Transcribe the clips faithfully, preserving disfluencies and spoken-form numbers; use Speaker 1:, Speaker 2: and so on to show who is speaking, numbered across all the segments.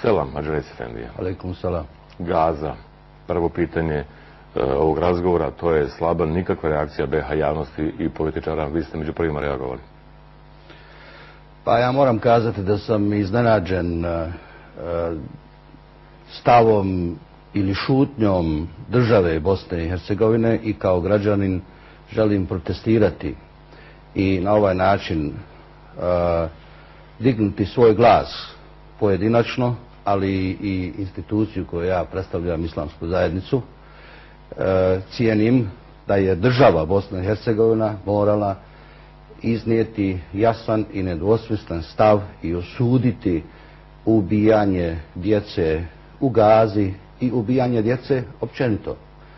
Speaker 1: Selam, Adžeris Efendija.
Speaker 2: Alejkum selam.
Speaker 1: Gaza. Prvo pitanje ovog razgovora, to je slaba, nikakva reakcija be ha javnosti i političara. Vi ste među prvima reagovali.
Speaker 2: Pa ja moram kazati da sam iznenađen stavom ili šutnjom države Bosne i Hercegovine i kao građanin želim protestirati i na ovaj način dignuti svoj glas pojedinačno, ali i instituciju koju ja predstavljam, Islamsku zajednicu. Cijenim da je država Bosna i Hercegovina morala iznijeti jasan i nedvosmislen stav i osuditi ubijanje djece u Gazi i ubijanje djece općenito.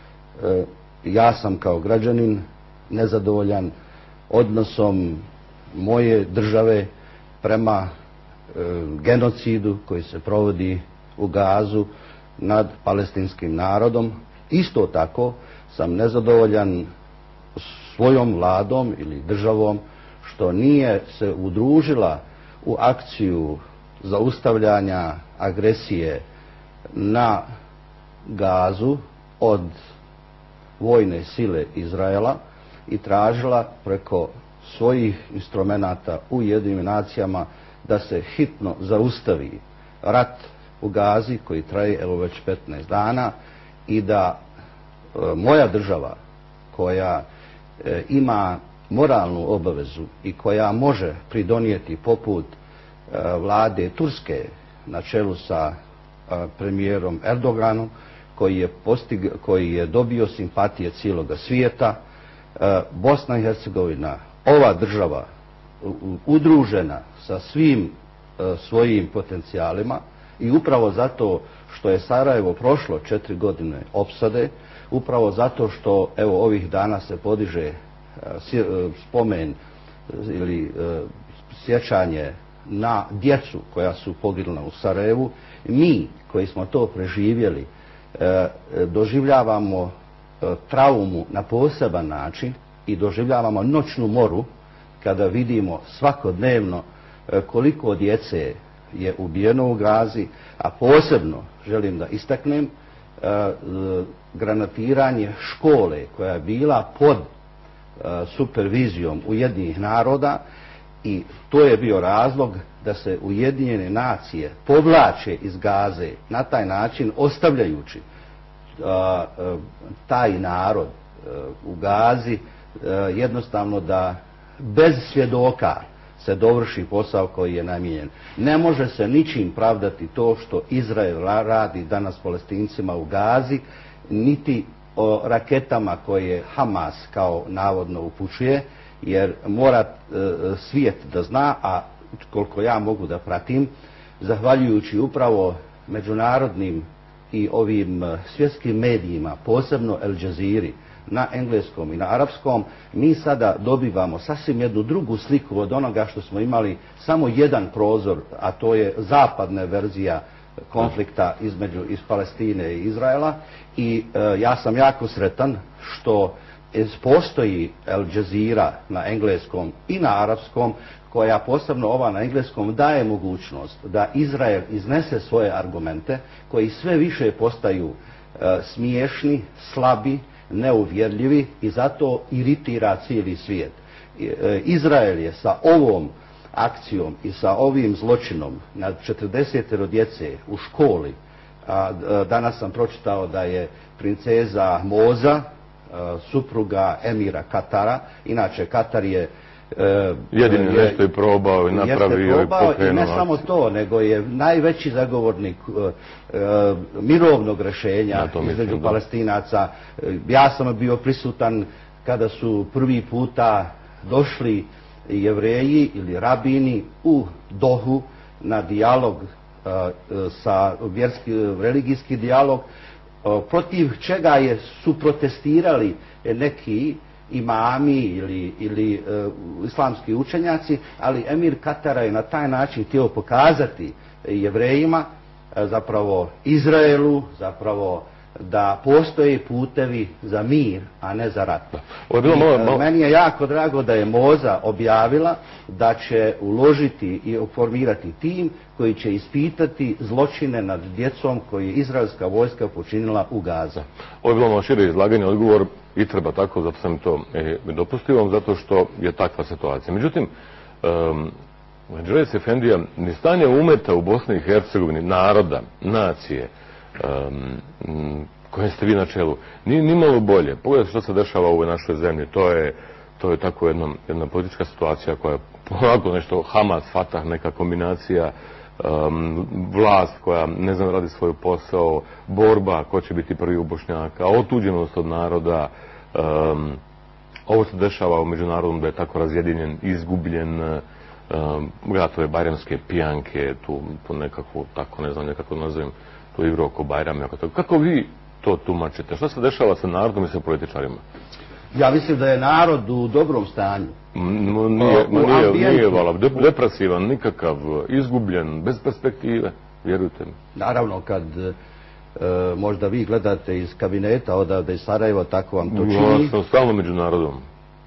Speaker 2: Ja sam kao građanin nezadovoljan odnosom moje države prema genocidu koji se provodi u Gazu nad palestinskim narodom. Isto tako sam nezadovoljan svojom vladom ili državom što nije se udružila u akciju zaustavljanja agresije na Gazu od vojne sile Izraela i tražila preko svojih instrumenata u Ujedinjenim nacijama da se hitno zaustavi rat u Gazi koji traje evo već petnaest dana i da e, moja država koja e, ima moralnu obavezu i koja može pridonijeti poput e, vlade Turske na čelu sa e, premijerom Erdoganom koji je, postig, koji je dobio simpatije cijeloga svijeta, e, Bosna i Hercegovina, ova država udružena sa svim e, svojim potencijalima i upravo zato što je Sarajevo prošlo četiri godine opsade, upravo zato što evo ovih dana se podiže e, spomen ili e, sjećanje na djecu koja su poginula u Sarajevu, mi koji smo to preživjeli e, doživljavamo e, traumu na poseban način i doživljavamo noćnu moru kada vidimo svakodnevno koliko djece je ubijeno u Gazi, a posebno želim da istaknem granatiranje škole koja je bila pod supervizijom Ujedinjenih naroda i to je bio razlog da se Ujedinjene nacije povlače iz Gaze na taj način ostavljajući taj narod u Gazi jednostavno da bez svjedoka se dovrši posao koji je namijenjen. Ne može se ničim pravdati to što Izrael radi danas Palestincima u Gazi, niti o raketama koje Hamas kao navodno upućuje, jer mora e, svijet da zna, a koliko ja mogu da pratim, zahvaljujući upravo međunarodnim i ovim svjetskim medijima, posebno El Džaziri, na engleskom i na arapskom, mi sada dobivamo sasvim jednu drugu sliku od onoga što smo imali samo jedan prozor, a to je zapadna verzija konflikta između iz Palestine i Izraela i e, ja sam jako sretan što postoji El Jazeera na engleskom i na arapskom, koja posebno ova na engleskom daje mogućnost da Izrael iznese svoje argumente koji sve više postaju e, smiješni, slabi, neuvjerljivi i zato iritira cijeli svijet. Izrael je sa ovom akcijom i sa ovim zločinom nad četrdeset djece u školi, a danas sam pročitao da je princeza Moza, supruga emira Katara, inače Katar je
Speaker 1: jedini nešto je probao i napravio i pokrenuo.
Speaker 2: I ne samo to, nego je najveći zagovornik uh, uh, mirovnog rješenja između Palestinaca. Ja sam bio prisutan kada su prvi puta došli Jevreji ili rabini u Dohu na dijalog uh, sa vjerski, religijski dijalog, uh, protiv čega je, su protestirali neki imami ili, ili uh, islamski učenjaci, ali emir Katara je na taj način htio pokazati Jevrejima, uh, zapravo Izraelu, zapravo da postoje putevi za mir, a ne za rat.
Speaker 1: Ovo je bilo malo, malo...
Speaker 2: Meni je jako drago da je Moza objavila da će uložiti i formirati tim koji će ispitati zločine nad djecom koje je izraelska vojska počinila u Gaza.
Speaker 1: Ovo je bilo malo šire izlaganje, odgovor i treba tako, zato sam to e, dopustio vam, zato što je takva situacija. Međutim, um, Dželez Efendija, ni stanje umeta u Bosni i Hercegovini, naroda, nacije, um, kojem ste vi na čelu, nije ni malo bolje. Pogledajte što se dešava u ovoj našoj zemlji. To je, to je tako jedna, jedna politička situacija koja je onako nešto Hamas, Fatah, neka kombinacija, um, vlast koja ne znam radi svoj posao, borba ko će biti prvi u Bošnjaka, otuđenost od naroda, um, ovo se dešava u međunarodnom da je tako razjedinjen, izgubljen, um, gledate bajramske pijanke, tu, tu nekako, tako ne znam, nekako nazovem, to igru oko Bajrama. Kako vi to tumačite? Što se dešava sa narodom i sa političarima?
Speaker 2: Ja mislim da je narod u dobrom stanju.
Speaker 1: No, nije,
Speaker 2: u
Speaker 1: nije, nije vala, depresivan, nikakav, izgubljen, bez perspektive, vjerujte mi.
Speaker 2: Naravno, kad e, možda vi gledate iz kabineta odavde iz Sarajeva, tako vam to čini.
Speaker 1: Ja sam stalno među narodom.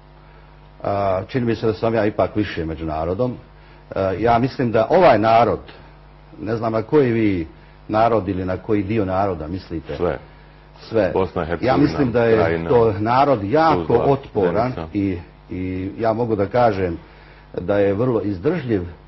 Speaker 2: A, čini mi se da sam ja ipak više među narodom. A, ja mislim da ovaj narod, ne znam na koji vi narod ili na koji dio naroda mislite.
Speaker 1: Sve.
Speaker 2: Sve.
Speaker 1: Bosna i Hercegovina,
Speaker 2: ja mislim da je
Speaker 1: Krajina,
Speaker 2: to narod jako
Speaker 1: Tuzla,
Speaker 2: otporan i, i ja mogu da kažem da je vrlo izdržljiv uh,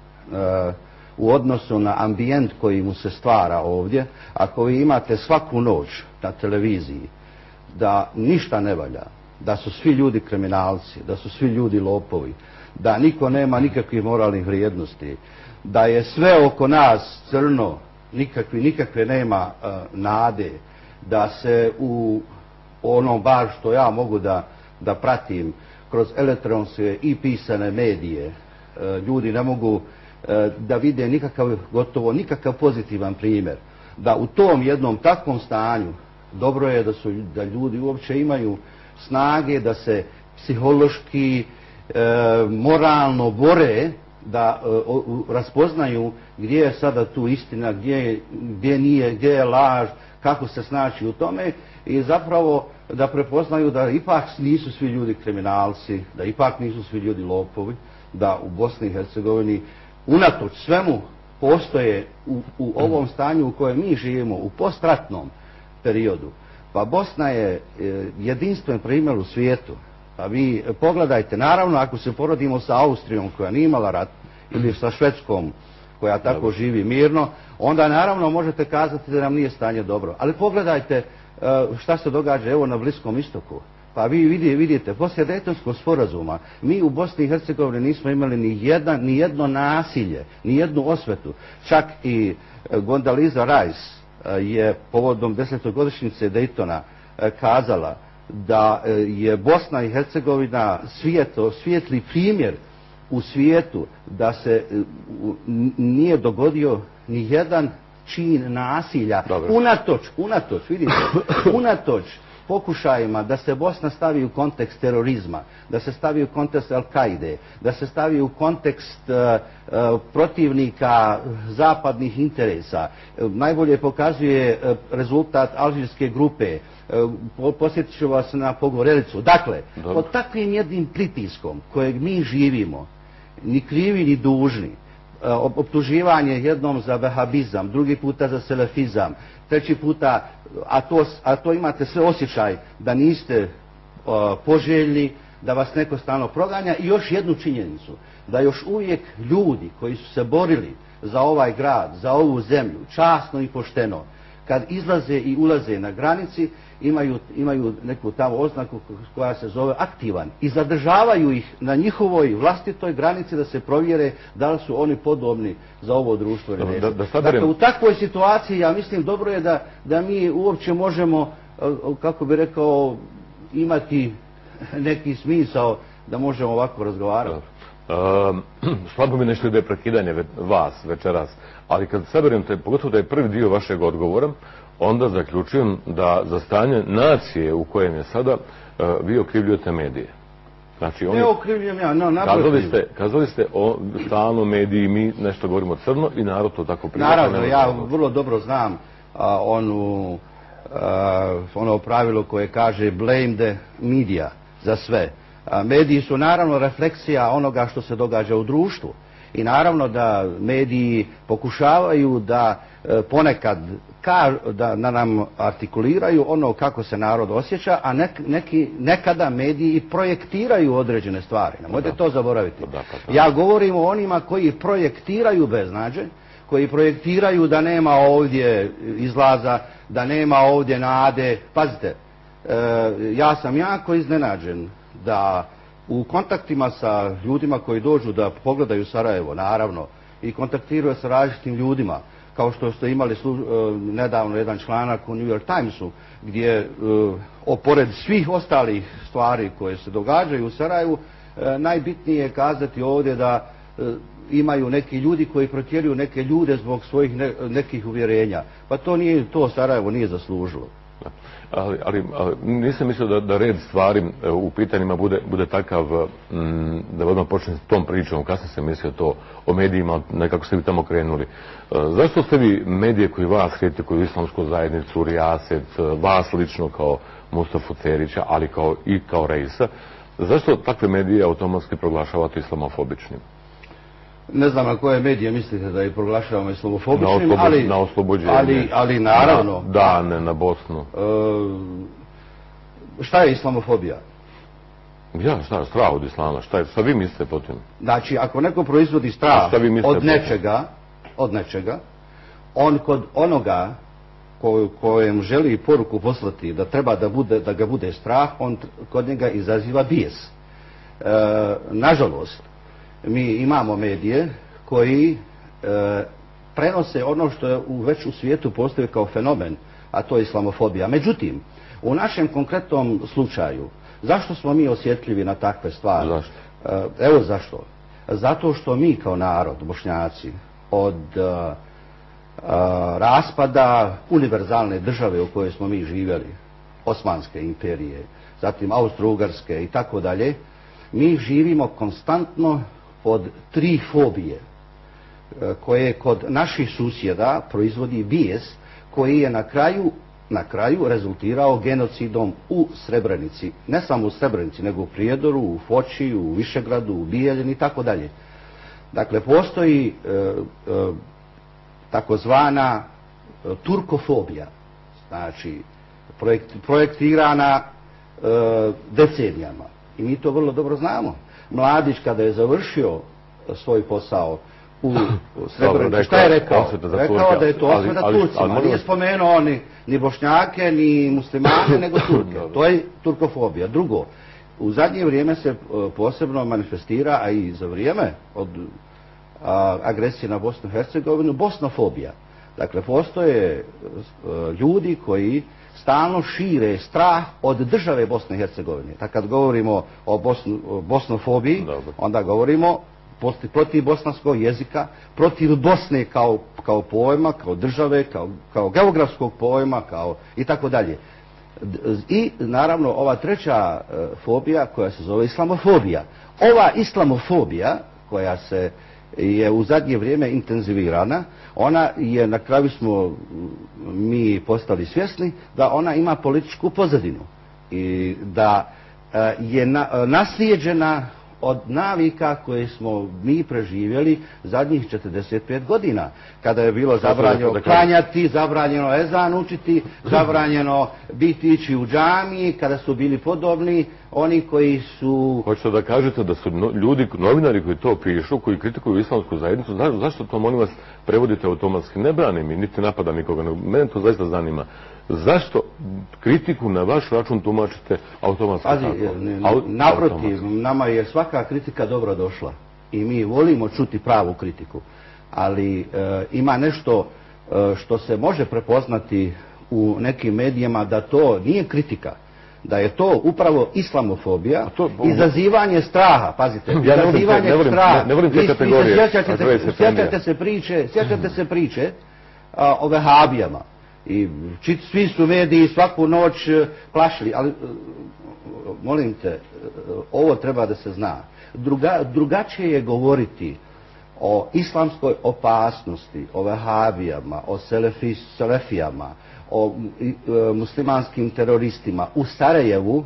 Speaker 2: u odnosu na ambijent koji mu se stvara ovdje. Ako vi imate svaku noć na televiziji da ništa ne valja, da su svi ljudi kriminalci, da su svi ljudi lopovi, da niko nema nikakvih moralnih vrijednosti, da je sve oko nas crno, nikakvi, nikakve nema uh, nade, da se u onom bar što ja mogu da, da pratim kroz elektronske i pisane medije, uh, ljudi ne mogu uh, da vide nikakav, gotovo nikakav pozitivan primjer, da u tom jednom takvom stanju dobro je da, su, da ljudi uopće imaju snage da se psihološki, e, moralno bore, da e, o, raspoznaju gdje je sada tu istina, gdje, gdje nije, gdje je laž, kako se snaći u tome i zapravo da prepoznaju da ipak nisu svi ljudi kriminalci, da ipak nisu svi ljudi lopovi, da u Bosni i Hercegovini unatoč svemu postoje u, u ovom stanju u kojem mi živimo, u postratnom periodu. Pa Bosna je jedinstven primjer u svijetu. Pa vi pogledajte, naravno ako se porodimo sa Austrijom koja nije imala rat ili sa Švedskom koja tako živi mirno, onda naravno možete kazati da nam nije stanje dobro. Ali pogledajte šta se događa evo na Bliskom istoku. Pa vi vidite, vidite poslije Dejtonskog sporazuma mi u Bosni i Hercegovini nismo imali ni, jedan, ni jedno nasilje, ni jednu osvetu. Čak i Gondaliza Rice je povodom desetogodišnjice Dejtona kazala da je Bosna i Hercegovina svijeto, svijetli primjer u svijetu da se nije dogodio ni jedan čin nasilja. Dobre. Unatoč, unatoč, vidite, unatoč pokušajima da se Bosna stavi u kontekst terorizma, da se stavi u kontekst Al-Kaide, da se stavi u kontekst uh, uh, protivnika zapadnih interesa. Uh, najbolje pokazuje uh, rezultat alžirske grupe. Uh, posjetit ću vas na Pogorelicu. Dakle, Dobre. pod takvim jednim pritiskom kojeg mi živimo, ni krivi ni dužni, uh, optuživanje jednom za vehabizam, drugi puta za selefizam, treći puta, a to, a to imate sve osjećaj da niste uh, poželjni, da vas neko stalno proganja i još jednu činjenicu, da još uvijek ljudi koji su se borili za ovaj grad, za ovu zemlju, časno i pošteno, kad izlaze i ulaze na granici, imaju, imaju neku tamo oznaku koja se zove aktivan i zadržavaju ih na njihovoj vlastitoj granici da se provjere da li su oni podobni za ovo društvo ili neće. Da, da dakle, u takvoj situaciji ja mislim dobro je da, da mi uopće možemo, kako bi rekao, imati neki smisao da možemo ovako razgovarati.
Speaker 1: Um, slabo mi nešto ide prekidanje vas večeras, ali kad saberem te, pogotovo da je prvi dio vašeg odgovora, onda zaključujem da za stanje nacije u kojem je sada uh, vi okrivljujete medije. Znači, oni,
Speaker 2: ne okrivljujem ja, no,
Speaker 1: kazali ste, kazali ste o stalno mediji, mi nešto govorimo crno i narod to tako prihvata.
Speaker 2: Naravno, ja vrlo dobro znam a, onu ono pravilo koje kaže blame the media za sve. Mediji su naravno refleksija onoga što se događa u društvu i naravno da mediji pokušavaju da ponekad da nam artikuliraju ono kako se narod osjeća, a neki, nekada mediji i projektiraju određene stvari. Nemojte to zaboraviti. Ja govorim o onima koji projektiraju beznađe, koji projektiraju da nema ovdje izlaza, da nema ovdje nade. Pazite, ja sam jako iznenađen da u kontaktima sa ljudima koji dođu da pogledaju Sarajevo, naravno, i kontaktiraju sa različitim ljudima, kao što ste imali nedavno jedan članak u New York Timesu, gdje opored svih ostalih stvari koje se događaju u Sarajevu, najbitnije je kazati ovdje da imaju neki ljudi koji protjeruju neke ljude zbog svojih nekih uvjerenja. Pa to nije, to Sarajevo nije zaslužilo.
Speaker 1: Ali, ali, ali nisam mislio da, da red stvari u pitanjima bude, bude takav m, da odmah počne s tom pričom. Kasnije sam mislio to o medijima, nekako ste vi tamo krenuli. Zašto ste vi medije koji vas kritikuju, islamsku zajednicu, Rijaset, vas lično kao Mustafu Cerića, ali kao, i kao Reisa, zašto takve medije automatski proglašavate islamofobičnim?
Speaker 2: Ne znam na koje medije mislite da ih proglašavamo islamofobičnim,
Speaker 1: na
Speaker 2: ali,
Speaker 1: na oslobođenje,
Speaker 2: ali, ali naravno.
Speaker 1: Na dane, na Bosnu.
Speaker 2: E, šta je islamofobija?
Speaker 1: Ja, šta, strah od islama, šta, je, šta vi mislite po tim?
Speaker 2: Znači, ako neko proizvodi strah od nečega, od nečega, on kod onoga ko, kojem želi poruku poslati da treba da, bude, da ga bude strah, on kod njega izaziva bijes. E, nažalost, mi imamo medije koji e, prenose ono što je u, već u svijetu postoji kao fenomen, a to je islamofobija. Međutim, u našem konkretnom slučaju, zašto smo mi osjetljivi na takve stvari?
Speaker 1: Zašto?
Speaker 2: E, evo zašto. Zato što mi kao narod, Bošnjaci, od e, e, raspada univerzalne države u kojoj smo mi živjeli, Osmanske imperije, zatim Austro-Ugarske i tako dalje, mi živimo konstantno od tri fobije koje kod naših susjeda proizvodi bijes koji je na kraju, na kraju rezultirao genocidom u Srebrenici. Ne samo u Srebrenici, nego u Prijedoru, u Foči, u Višegradu, u Bijeljini i tako dalje. Dakle, postoji e, e, takozvana e, turkofobija, znači projekt, projektirana e, decenijama. I mi to vrlo dobro znamo. Mladić kada je završio svoj posao u Srebrenici, šta je rekao? Rekao da je to osveta Turcima. Nije spomenuo ni, ni Bošnjake, ni muslimane, nego Turke. To je turkofobija. Drugo, u zadnje vrijeme se posebno manifestira, a i za vrijeme od a, agresije na Bosnu i Hercegovinu, bosnofobija. Dakle, postoje a, ljudi koji stalno šire strah od države Bosne i Hercegovine. Tako kad govorimo o, Bosnu, o bosnofobiji, Dobre. onda govorimo protiv bosanskog jezika, protiv Bosne kao, kao pojma, kao države, kao, kao geografskog pojma, kao i tako dalje. I naravno ova treća e, fobija koja se zove islamofobija. Ova islamofobija koja se je u zadnje vrijeme intenzivirana, ona je, na kraju smo mi postali svjesni da ona ima političku pozadinu i da e, je na, naslijeđena od navika koje smo mi preživjeli zadnjih četrdeset pet godina, kada je bilo zabranjeno klanjati, zabranjeno ezan učiti, zabranjeno biti ići u džamiji, kada su bili podobni oni koji su...
Speaker 1: Hoćete da kažete da su ljudi, novinari koji to pišu, koji kritikuju islamsku zajednicu, za, zašto to, molim vas, prevodite automatski? Ne branim mi, niti napada nikoga, mene to zaista zanima. Zašto kritiku na vaš račun tumačite automatski?
Speaker 2: Pazi, naprotiv, nama je svaka kritika dobro došla i mi volimo čuti pravu kritiku, ali e, ima nešto e, što se može prepoznati u nekim medijima da to nije kritika, da je to upravo islamofobija, to, izazivanje straha, pazite, ja izazivanje
Speaker 1: ne volim,
Speaker 2: straha.
Speaker 1: Ne, ne volim te kategorije.
Speaker 2: Sjećate, sjećate se priče, sjećate se priče a, o vehabijama. I čit, svi su mediji svaku noć plašili, ali molim te, ovo treba da se zna. Druga, drugačije je govoriti o islamskoj opasnosti, o vehabijama, o selefi, selefijama, o e, muslimanskim teroristima u Sarajevu,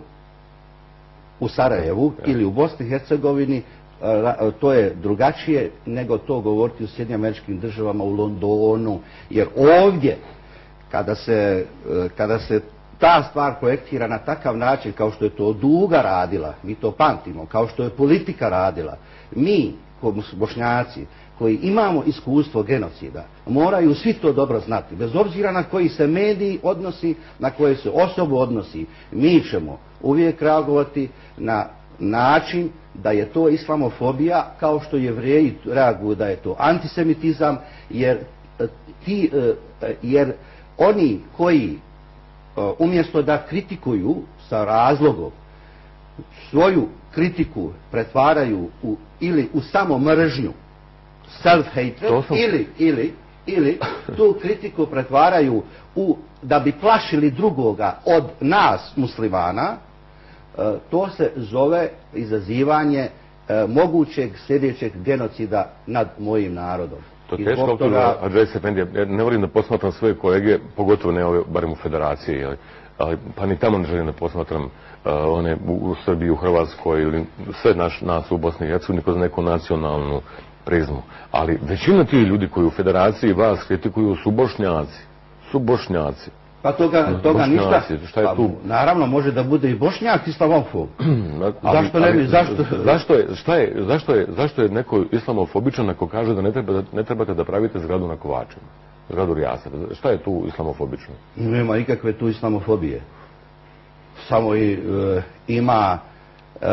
Speaker 2: u Sarajevu ja. ili u Bosni i Hercegovini, to je drugačije nego to govoriti u Sjedinjenim Američkim Državama, u Londonu, jer ovdje kada se, kada se ta stvar projektira na takav način kao što je to Duga radila, mi to pamtimo, kao što je politika radila, mi, Bošnjaci, koji imamo iskustvo genocida, moraju svi to dobro znati, bez obzira na koji se mediji odnosi, na koje se osobu odnosi, mi ćemo uvijek reagovati na način da je to islamofobija, kao što Jevreji reaguju da je to antisemitizam, jer, ti, jer oni koji umjesto da kritikuju sa razlogom, svoju kritiku pretvaraju u, ili u samo mržnju, self-hatred, sam... ili, ili, ili tu kritiku pretvaraju u, da bi plašili drugoga od nas muslimana, to se zove izazivanje mogućeg sljedećeg genocida nad mojim narodom.
Speaker 1: To je teško toga... Adres Efendija, ja ne volim da posmatram svoje kolege, pogotovo ne ove, barem u Federaciji, ali, ali, pa ni tamo ne želim da posmatram uh, one u, u Srbiji, u Hrvatskoj ili sve naš, nas u Bosni i Hercegovini kroz neku nacionalnu prizmu. Ali većina tih ljudi koji u Federaciji vas kritikuju su Bošnjaci. Su Bošnjaci.
Speaker 2: Pa toga, toga ništa.
Speaker 1: Šta je tu?
Speaker 2: Pa, naravno, može da bude i Bošnjak islamofob. Zašto ne bi? Zašto?
Speaker 1: Zašto je, šta je, zašto je, zašto je neko islamofobičan ako kaže da ne, treba, ne trebate da pravite zgradu na Kovačima? Zgradu Rijaseta. Šta je tu islamofobično?
Speaker 2: Nema nikakve tu islamofobije. Samo i, e, ima e,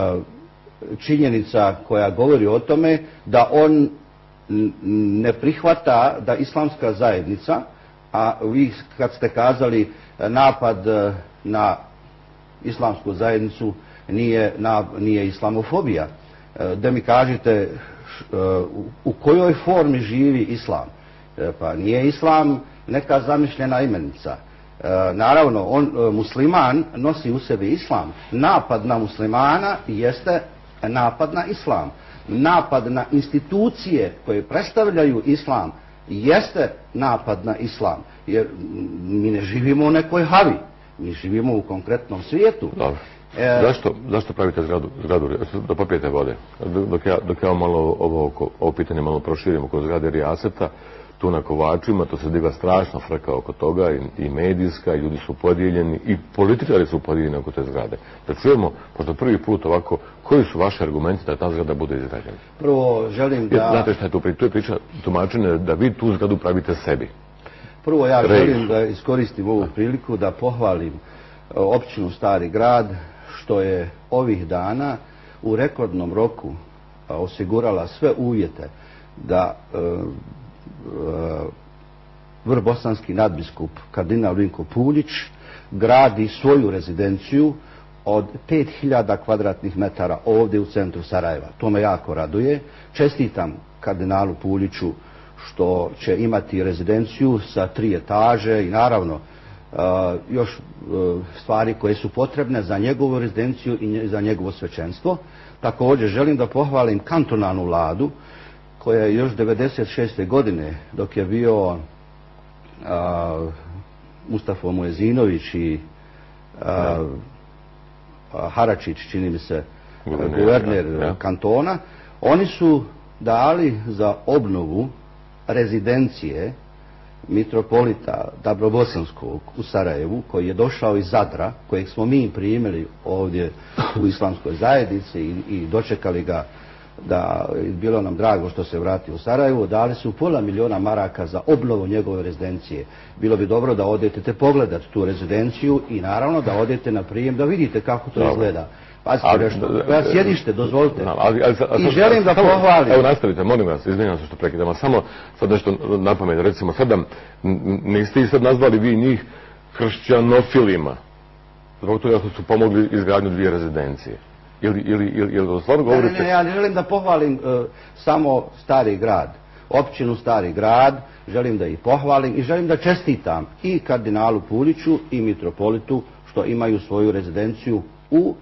Speaker 2: činjenica koja govori o tome da on ne prihvata da islamska zajednica, a vi kad ste kazali napad na islamsku zajednicu nije, na, nije islamofobija. Da mi kažete u kojoj formi živi islam? Pa nije islam neka zamišljena imenica. Naravno, on, musliman nosi u sebi islam. Napad na muslimana jeste napad na islam. Napad na institucije koje predstavljaju islam jeste napad na islam, jer mi ne živimo u nekoj havi, mi živimo u konkretnom svijetu.
Speaker 1: E... Zašto, zašto pravite zgradu, zgradu da popijete vode? Dok ja, dok ja malo ovo, ovo pitanje malo proširim oko zgrade Rijaseta, tu na Kovačima, to se digla strašna frka oko toga, i, i medijska, i ljudi su podijeljeni, i političari su podijeljeni oko te zgrade. Da čujemo, možda prvi put ovako, koji su vaši argumenti da ta zgrada bude izgrađena?
Speaker 2: Prvo, želim da...
Speaker 1: Znate šta je tu priča? Tu je priča tumačenja da vi tu zgradu pravite sebi.
Speaker 2: Prvo, ja Rej. želim da iskoristim ovu priliku da pohvalim općinu Stari Grad, što je ovih dana u rekordnom roku osigurala sve uvjete da vrbosanski nadbiskup kardinal Vinko Puljić gradi svoju rezidenciju od pet hiljada kvadratnih metara ovdje u centru Sarajeva. To me jako raduje. Čestitam kardinalu Puljiću što će imati rezidenciju sa tri etaže i naravno još stvari koje su potrebne za njegovu rezidenciju i za njegovo svećenstvo. Također želim da pohvalim kantonalnu vladu koja je još devedeset šeste godine, dok je bio a, Mustafa Muezinović i a, a, Haračić, čini mi se, guverner, guverner ja. kantona, oni su dali za obnovu rezidencije mitropolita Dabrobosanskog u Sarajevu, koji je došao iz Zadra, kojeg smo mi primili ovdje u islamskoj zajednici i, i dočekali ga, da bilo nam drago što se vrati u Sarajevu, dali su pola miliona maraka za obnovu njegove rezidencije. Bilo bi dobro da odete te pogledati tu rezidenciju i naravno da odete na prijem da vidite kako to izgleda. Pazite nešto, ja sjedište, dozvolite. Ali, ali, ali, I želim da pohvalim.
Speaker 1: Evo nastavite, molim vas, izvinjam se što prekidam, samo sad nešto na pamet, recimo sada niste i sad nazvali vi njih kršćanofilima, zbog toga što su pomogli izgradnju dvije rezidencije. Ili, ili, ili, ili stvarno govorite...
Speaker 2: Ne, ne, ne, ja želim da pohvalim uh, samo Stari Grad, općinu Stari Grad, želim da ih pohvalim i želim da čestitam i kardinalu Puljiću i mitropolitu što imaju svoju rezidenciju u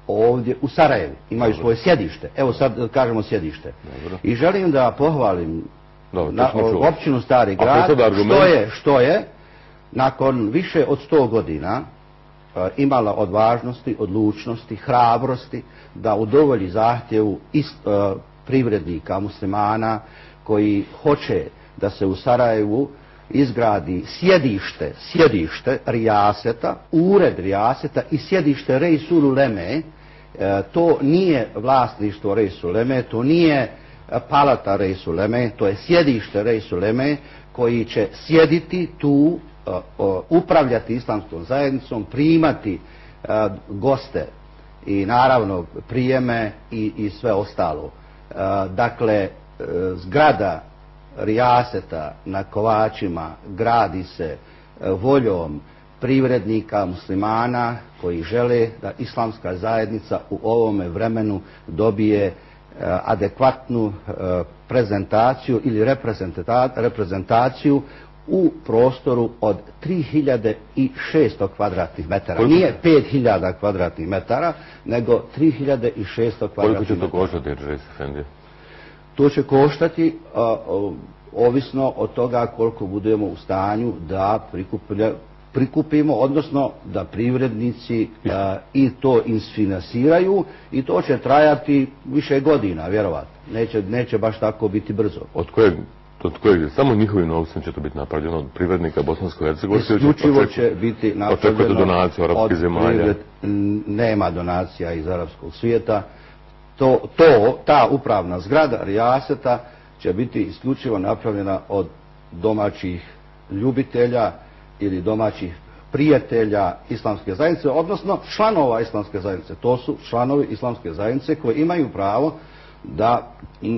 Speaker 2: ovdje u Sarajevu. Imaju Dobro. svoje sjedište. Evo sad kažemo sjedište. Dobro. I želim da pohvalim Dobro, na, općinu Stari Grad, što je, što je, nakon više od sto godina imala odvažnosti, odlučnosti, hrabrosti da udovolji zahtjevu ist, uh, privrednika, muslimana koji hoće da se u Sarajevu izgradi sjedište, sjedište Rijaseta, ured Rijaseta i sjedište Reisul Uleme. E, to nije vlasništvo Reisul Uleme, to nije palata Reisul Uleme, to je sjedište Reisul Uleme koji će sjediti tu, upravljati islamskom zajednicom, primati goste i naravno prijeme i, i sve ostalo. Dakle, zgrada Rijaseta na Kovačima gradi se voljom privrednika muslimana koji žele da islamska zajednica u ovome vremenu dobije adekvatnu prezentaciju ili reprezentaciju u prostoru od tri hiljade šesto kvadratnih metara. Koliko? Nije pet hiljada kvadratnih metara, nego tri hiljade šesto kvadratnih metara.
Speaker 1: Koliko će to koštati, Džejs Efendija?
Speaker 2: To će koštati a, a, ovisno od toga koliko budemo u stanju da prikupimo, odnosno da privrednici a, i to insfinansiraju i to će trajati više godina, vjerovatno. Neće, neće baš tako biti brzo.
Speaker 1: Od kojeg? Od kojeg samo njihovim novcem će to biti napravljeno od privrednika Bosansko-Hercegovske?
Speaker 2: Isključivo će biti napravljeno.
Speaker 1: Očekujete donaciju arapskih zemalja? Privred,
Speaker 2: nema donacija iz arapskog svijeta. To, to, ta upravna zgrada Rijaseta će biti isključivo napravljena od domaćih ljubitelja ili domaćih prijatelja islamske zajednice, odnosno članova islamske zajednice. To su članovi islamske zajednice koji imaju pravo da uh,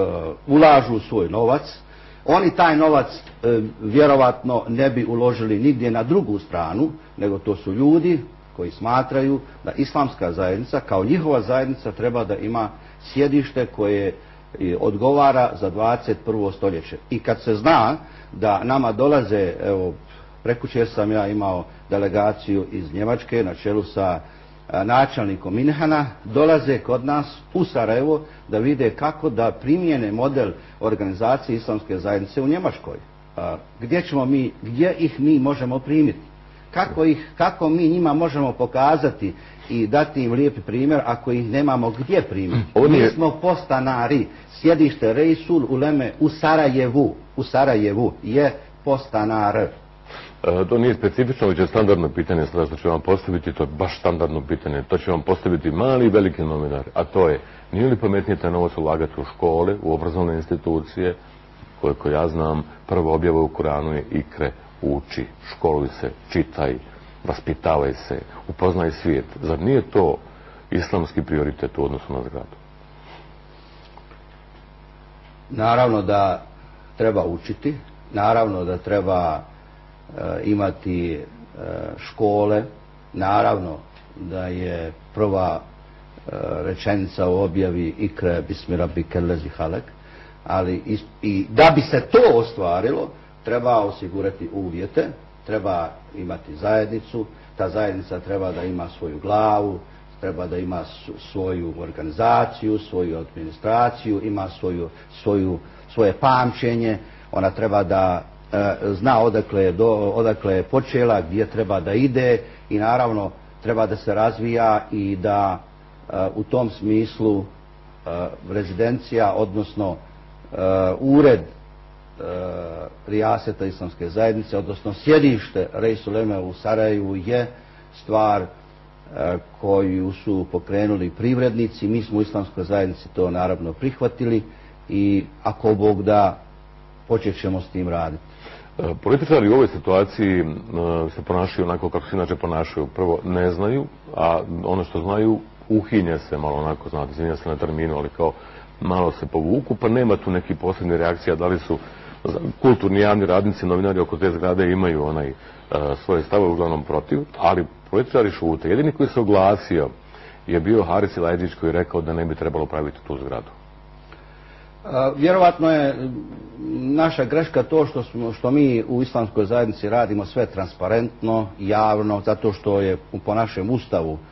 Speaker 2: ulažu svoj novac. Oni taj novac e, vjerovatno ne bi uložili nigdje na drugu stranu, nego to su ljudi koji smatraju da islamska zajednica kao njihova zajednica treba da ima sjedište koje odgovara za dvadeset prvo stoljeće. I kad se zna da nama dolaze, evo, prekjučer sam ja imao delegaciju iz Njemačke na čelu sa načelnikom Minhana, dolaze kod nas u Sarajevo da vide kako da primijene model organizacije islamske zajednice u Njemačkoj. Gdje ćemo mi, gdje ih mi možemo primiti? Kako ih, kako mi njima možemo pokazati i dati im lijepi primjer ako ih nemamo gdje primiti? Mi smo postanari. Sjedište Reisul Uleme u Sarajevu, u Sarajevu je postanar.
Speaker 1: To nije specifično, već je standardno pitanje, sada što ću vam postaviti, to je baš standardno pitanje. To će vam postaviti mali i veliki novinari, a to je, nije li pametnije taj novac ulagati u škole, u obrazovne institucije, koliko ja znam, prvo objava u Kuranu je ikre, uči, školuj se, čitaj, vaspitavaj se, upoznaj svijet. Zar nije to islamski prioritet u odnosu na zgradu?
Speaker 2: Naravno da treba učiti, naravno da treba imati škole, naravno da je prva rečenica u objavi ikre bismi rabbike lezi halek, ali i, i da bi se to ostvarilo treba osigurati uvjete, treba imati zajednicu, ta zajednica treba da ima svoju glavu, treba da ima svoju organizaciju, svoju administraciju, ima svoju, svoju, svoje pamćenje, ona treba da zna odakle, do, odakle je počela, gdje treba da ide i naravno treba da se razvija i da uh, u tom smislu uh, rezidencija, odnosno uh, ured uh, Rijaseta islamske zajednice, odnosno sjedište Reisul Uleme u Sarajevu je stvar uh, koju su pokrenuli privrednici. Mi smo u islamskoj zajednici to naravno prihvatili i ako Bog da, počet ćemo s tim raditi.
Speaker 1: Političari u ovoj situaciji se ponašaju onako kako se inače ponašaju. Prvo ne znaju, a ono što znaju uhinje se malo onako, znate, izvinja se na terminu, ali kao malo se povuku, pa nema tu neki posebne reakcija, da li su kulturni javni radnici, novinari oko te zgrade imaju onaj svoje stave uglavnom protiv, ali političari šute. Jedini koji se oglasio je bio Haris Ilajđić koji je rekao da ne bi trebalo praviti tu zgradu.
Speaker 2: Vjerovatno je naša greška to što, smo, što mi u islamskoj zajednici radimo sve transparentno, javno, zato što je po našem ustavu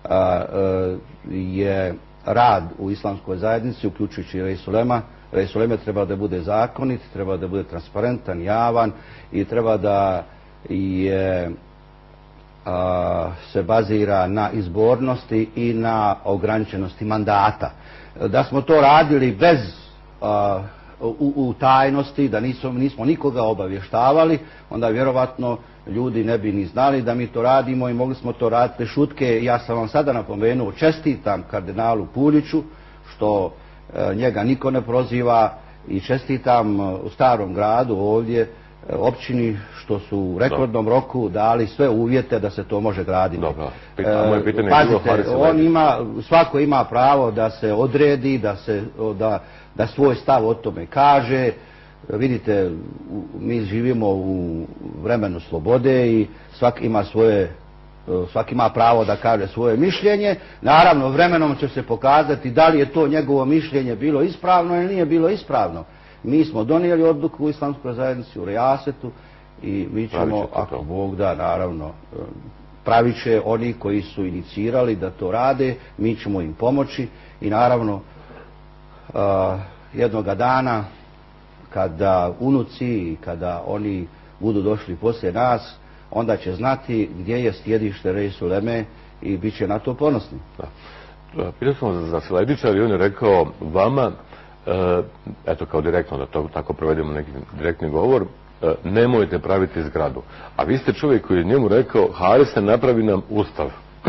Speaker 2: je rad u islamskoj zajednici, uključujući Reis Ulema. Reis Uleme treba da bude zakonit, treba da bude transparentan, javan i treba da je, a, se bazira na izbornosti i na ograničenosti mandata. Da smo to radili bez a, u, u tajnosti, da nismo, nismo nikoga obavještavali, onda vjerovatno ljudi ne bi ni znali da mi to radimo i mogli smo to raditi šutke. Ja sam vam sada napomenuo, čestitam kardinalu Puljiću što e, njega niko ne proziva i čestitam u Starom gradu ovdje e, općini što su u rekordnom Dobro. roku dali sve uvjete da se to može graditi.
Speaker 1: Dobro. Pita, moje pitanje
Speaker 2: e, pazite, on ima, svako ima pravo da se odredi, da, se, da, da svoj stav o tome kaže. Vidite, mi živimo u vremenu slobode i svaki ima svoje, svaki ima pravo da kaže svoje mišljenje. Naravno, vremenom će se pokazati da li je to njegovo mišljenje bilo ispravno ili nije bilo ispravno. Mi smo donijeli odluku u islamskoj zajednici, u Rijasetu i mi ćemo, ako Bog da, naravno, pravit će oni koji su inicirali da to rade, mi ćemo im pomoći i naravno jednoga dana kada unuci i kada oni budu došli poslije nas, onda će znati gdje je sjedište Reis Uleme i bit će na to ponosni.
Speaker 1: Da. Pitao sam za Silajđića i on je rekao vama, e, eto kao direktno, da to tako provedemo neki direktni govor, e, nemojte praviti zgradu. A vi ste čovjek koji je njemu rekao, Harise, napravi nam ustav.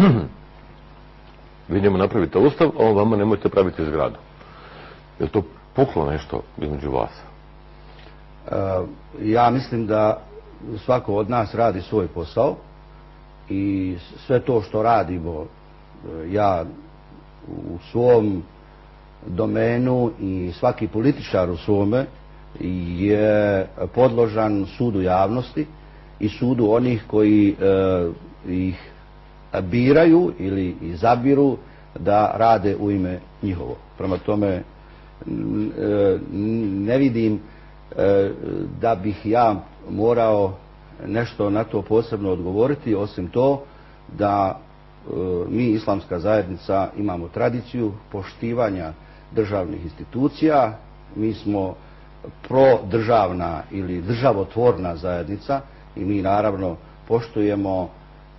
Speaker 1: Vi njemu napravite ustav, a on vama nemojte praviti zgradu. Je li to puklo nešto između vas?
Speaker 2: Ja mislim da svako od nas radi svoj posao i sve to što radimo, ja u svom domenu i svaki političar u svome je podložan sudu javnosti i sudu onih koji ih biraju ili izabiru da rade u ime njihovo. Prema tome ne vidim da bih ja morao nešto na to posebno odgovoriti, osim to da mi, islamska zajednica, imamo tradiciju poštivanja državnih institucija, mi smo prodržavna ili državotvorna zajednica i mi naravno poštujemo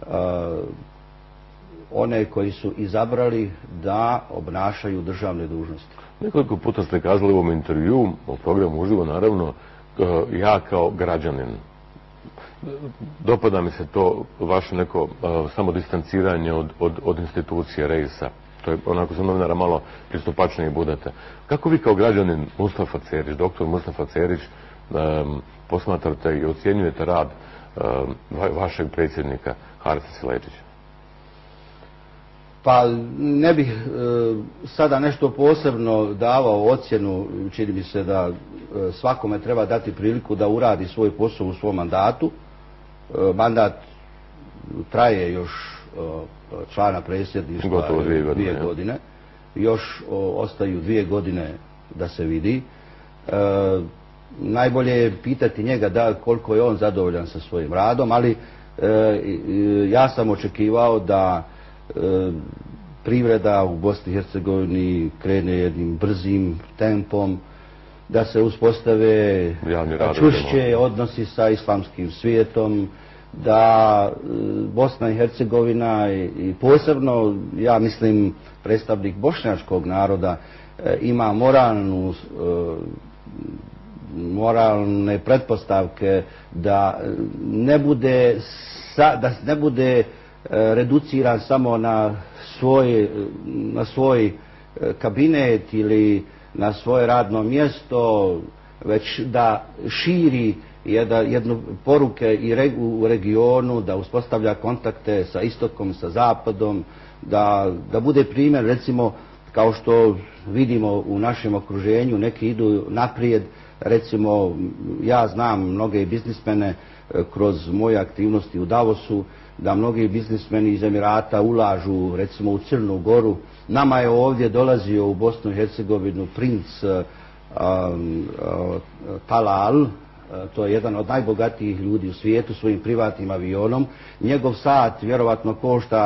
Speaker 2: one koji su izabrali da obnašaju državne dužnosti.
Speaker 1: Nekoliko puta ste kazali u ovom intervju, o programu uživo naravno, ja kao građanin. Dopada mi se to vaše neko uh, samo distanciranje od, od, od institucije Reisa. To je onako za novinara malo pristupačniji budete. Kako vi kao građanin Mustafa Cerić, doktor Mustafa Cerić, um, posmatrate i ocjenjujete rad um, vašeg predsjednika Harise Silajđića?
Speaker 2: Pa ne bih e, sada nešto posebno davao ocjenu, čini mi se da e, svakome treba dati priliku da uradi svoj posao u svom mandatu. E, mandat traje još e, člana predsjedništva
Speaker 1: gotovo dvije godine.
Speaker 2: Dvije godine. Još o, ostaju dvije godine da se vidi. E, najbolje je pitati njega da koliko je on zadovoljan sa svojim radom, ali e, ja sam očekivao da privreda u Bosni i Hercegovini krene jednim brzim tempom, da se uspostave čvršće odnosi sa islamskim svijetom, da Bosna i Hercegovina i posebno, ja mislim, predstavnik bošnjačkog naroda ima moralnu, moralne pretpostavke da ne bude, da ne bude reduciran samo na svoj, na svoj kabinet ili na svoje radno mjesto, već da širi jednu poruke i u regionu, da uspostavlja kontakte sa istokom, sa zapadom, da, da bude primjer, recimo, kao što vidimo u našem okruženju, neki idu naprijed, recimo, ja znam mnoge biznismene kroz moje aktivnosti u Davosu, da mnogi biznismeni iz Emirata ulažu recimo u Crnu Goru. Nama je ovdje dolazio u Bosnu i Hercegovinu princ um, uh, Talal, uh, to je jedan od najbogatijih ljudi u svijetu svojim privatnim avionom. Njegov sat vjerovatno košta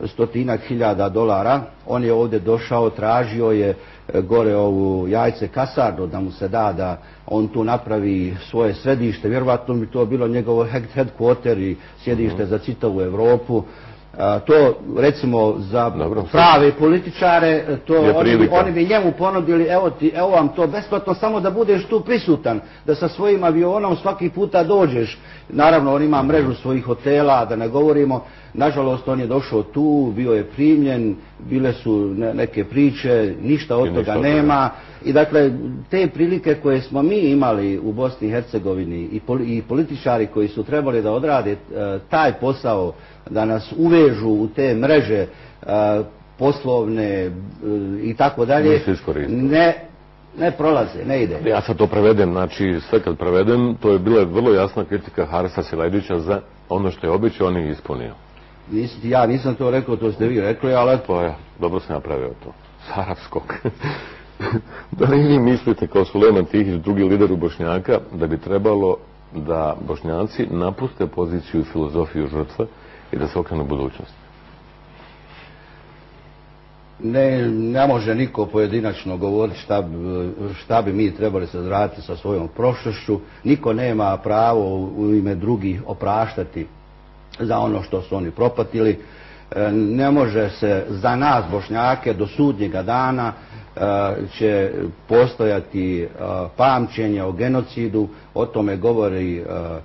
Speaker 2: stotinak hiljada dolara. On je ovdje došao, tražio je gore ovu jajce kasarnu da mu se da da on tu napravi svoje središte. Vjerovatno bi to bilo njegovo headquarter i sjedište za čitavu Europu. A, to recimo za
Speaker 1: Dobro,
Speaker 2: prave političare, to oni bi,
Speaker 1: prilika.
Speaker 2: oni bi njemu ponudili, evo, ti, evo vam to besplatno, samo da budeš tu prisutan, da sa svojim avionom svaki puta dođeš. Naravno, on ima mrežu svojih hotela, da ne govorimo. Nažalost, on je došao tu, bio je primljen, bile su ne, neke priče, ništa od toga nema. I dakle, te prilike koje smo mi imali u Bosni i Hercegovini i, poli, i političari koji su trebali da odrade e, taj posao, da nas uvežu u te mreže e, poslovne e, i tako dalje, ne, ne prolaze, ne ide.
Speaker 1: Ja sad to prevedem, znači sve kad prevedem, to je bila vrlo jasna kritika Harisa Silajđića za ono što je obećao, on je ispunio.
Speaker 2: Nis, ja nisam to rekao, to ste vi rekli, ali...
Speaker 1: Pa ja, dobro sam napravio to. Sarapskog. Da li vi mislite kao Sulejman Tihić, drugi lider u Bošnjaka, da bi trebalo da Bošnjaci napuste poziciju i filozofiju žrtve i da se okrenu budućnosti?
Speaker 2: Ne, ne može niko pojedinačno govoriti šta, šta bi mi trebali se raditi sa svojom prošlošću. Niko nema pravo u ime drugih opraštati za ono što su oni propatili. Ne može se za nas Bošnjake do sudnjega dana će postojati pamćenje o genocidu, o tome govori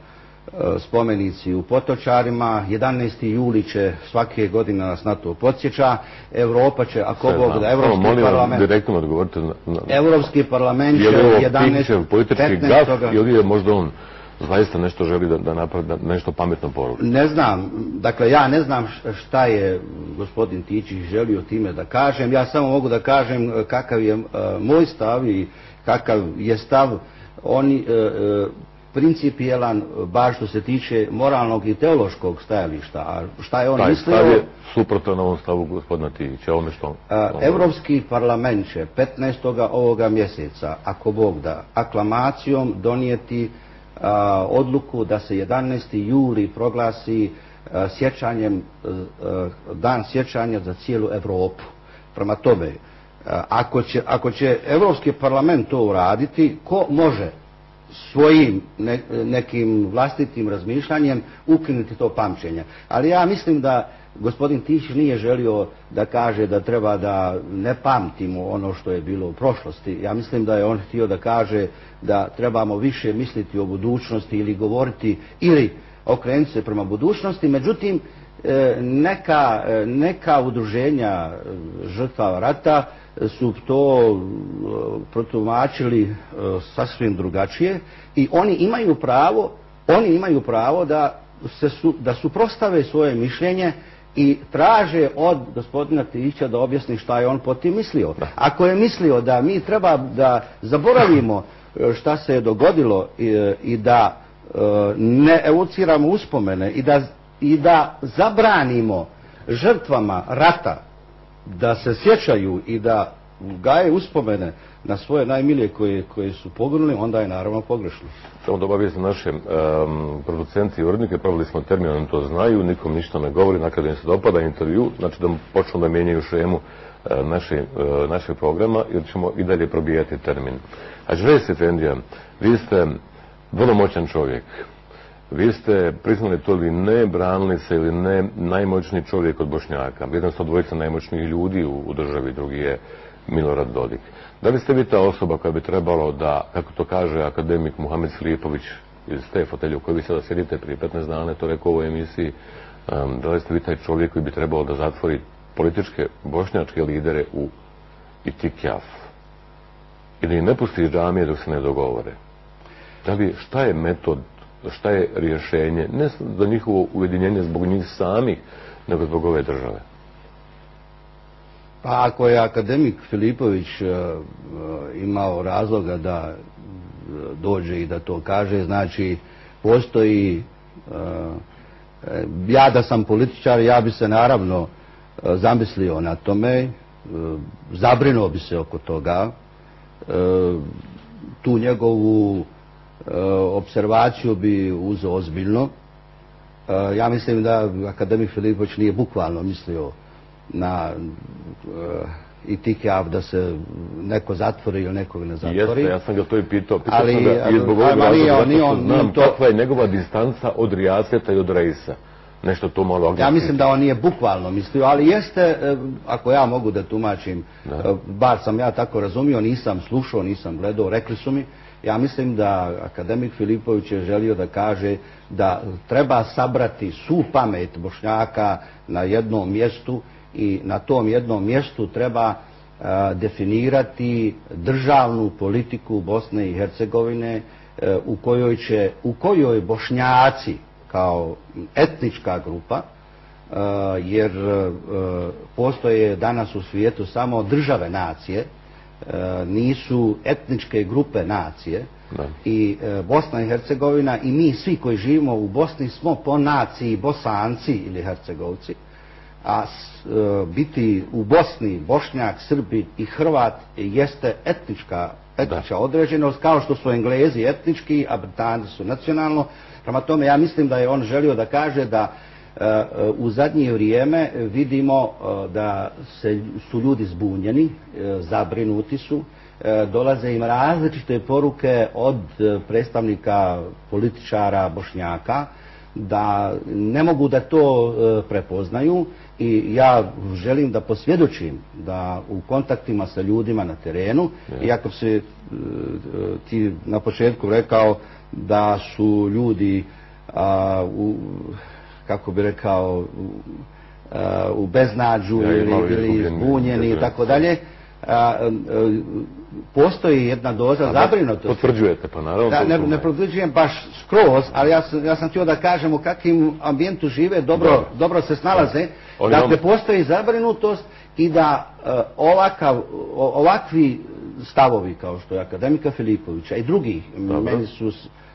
Speaker 2: spomenici u Potočarima. jedanaesti juli će svake godine nas na to podsjeća. Evropa će, ako Bog da, Evropski parlament...
Speaker 1: direktno odgovorite na...
Speaker 2: Evropski parlament će
Speaker 1: jedanaestog Je li ovo politički gaf ili je možda on zaista nešto želi da, da napravi, da nešto pametno poruči?
Speaker 2: Ne znam, dakle ja ne znam šta je gospodin Tičić želio time da kažem. Ja samo mogu da kažem kakav je uh, moj stav i kakav je stav oni uh, principijelan, baš što se tiče moralnog i teološkog stajališta. A šta je on
Speaker 1: Taj
Speaker 2: mislio?
Speaker 1: Stav je suprotan ovom stavu gospodina Tičića, ovome što on...
Speaker 2: Uh, Evropski parlament će petnaestog ovoga mjeseca, ako Bog da, aklamacijom donijeti A, odluku da se jedanaesti juli proglasi a, sjećanjem, a, dan sjećanja za cijelu Europu. Prema tome, a, ako će, ako će Europski parlament to uraditi, ko može svojim ne, nekim vlastitim razmišljanjem ukinuti to pamćenje? Ali ja mislim da gospodin Tišić nije želio da kaže da treba da ne pamtimo ono što je bilo u prošlosti. Ja mislim da je on htio da kaže da trebamo više misliti o budućnosti ili govoriti ili okrenuti se prema budućnosti. Međutim, neka, neka udruženja žrtava rata su to protumačili sasvim drugačije i oni imaju pravo, oni imaju pravo da se su, da suprotstave svoje mišljenje i traže od gospodina Tišića da objasni šta je on po tim mislio. Ako je mislio da mi treba da zaboravimo šta se je dogodilo i, i da ne evociramo uspomene i da, i da zabranimo žrtvama rata da se sjećaju i da gaje uspomene na svoje najmilije koje, koje su poginuli, onda je naravno pogrešno.
Speaker 1: Samo da obavijestim naše um, producenti i urednike, pravili smo termin, oni to znaju, nikom ništa ne govori, nakada im se dopada intervju, znači da počnu da mijenjaju šemu uh, naše, uh, naše programa, jer ćemo i dalje probijati termin. Hadžres Efendija, vi ste vrlo moćan čovjek. Vi ste priznali to ili ne, branili se ili ne, najmoćniji čovjek od Bošnjaka. Jedan su dvojica najmoćnijih ljudi u, u državi, drugi je Milorad Dodik. Da li ste vi ta osoba koja bi trebalo da, kako to kaže akademik Muhamed Filipović iz te fotelje u kojoj vi sada sjedite prije petnaest dana, to rekao u ovoj emisiji, um, da li ste vi taj čovjek koji bi trebalo da zatvori političke bošnjačke lidere u Itikjaf i da im ne pusti iz džamije dok se ne dogovore? Da li, šta je metod, šta je rješenje, ne za njihovo ujedinjenje zbog njih samih, nego zbog ove države?
Speaker 2: Pa ako je akademik Filipović uh, imao razloga da dođe i da to kaže, znači postoji, uh, ja da sam političar, ja bi se naravno uh, zamislio na tome, uh, zabrinuo bi se oko toga, uh, tu njegovu uh, observaciju bi uzeo ozbiljno. Uh, ja mislim da akademik Filipović nije bukvalno mislio na itikaf da se neko zatvori ili nekog ne zatvori.
Speaker 1: Jeste, ja sam ga to i pitao. Pitao
Speaker 2: Ali,
Speaker 1: sam ga i zbog ovog razloga, zato što znam
Speaker 2: to...
Speaker 1: kakva je njegova distanca od rijaseta i od reisa. Nešto to malo agresivno.
Speaker 2: Ja mislim da on nije bukvalno mislio, ali jeste, ako ja mogu da tumačim, da. Bar sam ja tako razumio, nisam slušao, nisam gledao, rekli su mi, ja mislim da akademik Filipović je želio da kaže da treba sabrati svu pamet Bošnjaka na jednom mjestu i na tom jednom mjestu treba a, definirati državnu politiku Bosne i Hercegovine a, u kojoj će, u kojoj Bošnjaci kao etnička grupa, a, jer a, postoje danas u svijetu samo države nacije, a, nisu etničke grupe nacije. Da. I a, Bosna i Hercegovina i mi svi koji živimo u Bosni smo po naciji Bosanci ili Hercegovci. A e, biti u Bosni Bošnjak, Srbi i Hrvat jeste etnička, etnička određenost, kao što su Englezi etnički, a Britanci su nacionalno. Prema tome, ja mislim da je on želio da kaže da e, u zadnje vrijeme vidimo e, da se, su ljudi zbunjeni, e, zabrinuti su, e, dolaze im različite poruke od predstavnika političara Bošnjaka, da ne mogu da to e, prepoznaju i ja želim da posvjedočim da u kontaktima sa ljudima na terenu, yeah. Iako se e, ti na početku rekao da su ljudi a, u, kako bi rekao u, a, u beznađu ja, ili, ili zbunjeni i tako dalje, postoji jedna doza zabrinutosti.
Speaker 1: Potvrđujete, pa naravno.
Speaker 2: Da, ne, ne potvrđujem baš skroz, ali ja sam, ja sam htio da kažem u kakvim ambijentu žive, dobro, dobro. dobro se snalaze. Da. Dakle, vam... postoji zabrinutost i da uh, ovakav, ovakvi stavovi kao što je akademika Filipovića i drugih, dobro. Meni su uh,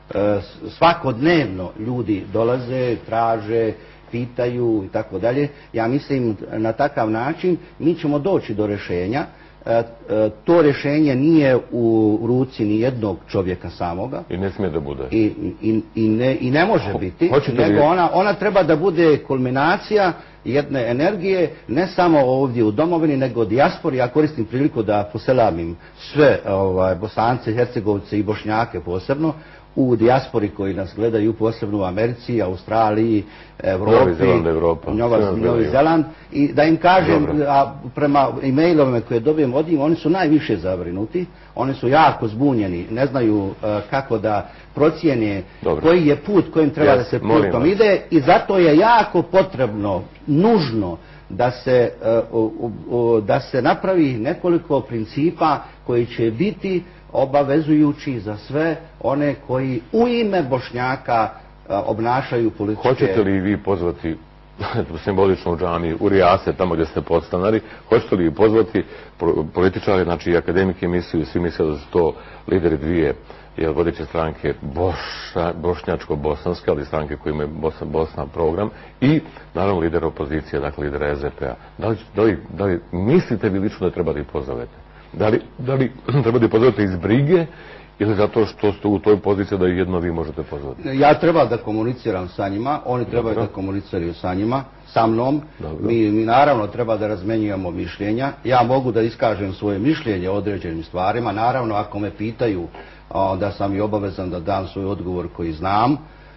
Speaker 2: svakodnevno ljudi dolaze, traže, pitaju i tako dalje. Ja mislim na takav način mi ćemo doći do rješenja. E, e, to rješenje nije u ruci ni jednog čovjeka samoga.
Speaker 1: I ne smije da bude.
Speaker 2: I, i, i, ne, i ne može biti. Hoćete nego li... ona, ona treba da bude kulminacija jedne energije, ne samo ovdje u domovini, nego u dijaspori. Ja koristim priliku da poselamim sve ovaj, Bosance, Hercegovce i Bošnjake posebno, u dijaspori koji nas gledaju, posebno u Americi, Australiji, Evropi,
Speaker 1: Novi Zeland, Evropa,
Speaker 2: Novi Zeland, i da im kažem, Dobre. A prema e-mailovima koje dobijem od njih, oni su najviše zabrinuti, oni su jako zbunjeni, ne znaju uh, kako da procijene Dobre. Koji je put kojim treba yes, da se putom ide i zato je jako potrebno, nužno, da se, uh, uh, uh, da se napravi nekoliko principa koji će biti obavezujući za sve one koji u ime Bošnjaka a, obnašaju političke...
Speaker 1: Hoćete li vi pozvati simbolično u džamiji, u Rijase, tamo gdje ste podstanari, hoćete li pozvati političare, znači i akademike misiju, svi misle da su to lideri dvije jer vodeće stranke Boša, bošnjačko-bosanske, ali stranke koje imaju Bosna, Bosna program i naravno lidera opozicije, dakle lidera S D P-a. Da li, da, li, da li mislite vi lično da treba da ih pozovete? Da li, da li treba da ih pozovete iz brige ili zato što ste u toj poziciji da jedno vi možete pozvati?
Speaker 2: Ja treba da komuniciram sa njima, oni trebaju da komuniciraju sa njima, sa mnom. Mi, mi naravno treba da razmenjujemo mišljenja. Ja mogu da iskažem svoje mišljenje o određenim stvarima. Naravno, ako me pitaju, da sam i obavezan da dam svoj odgovor koji znam.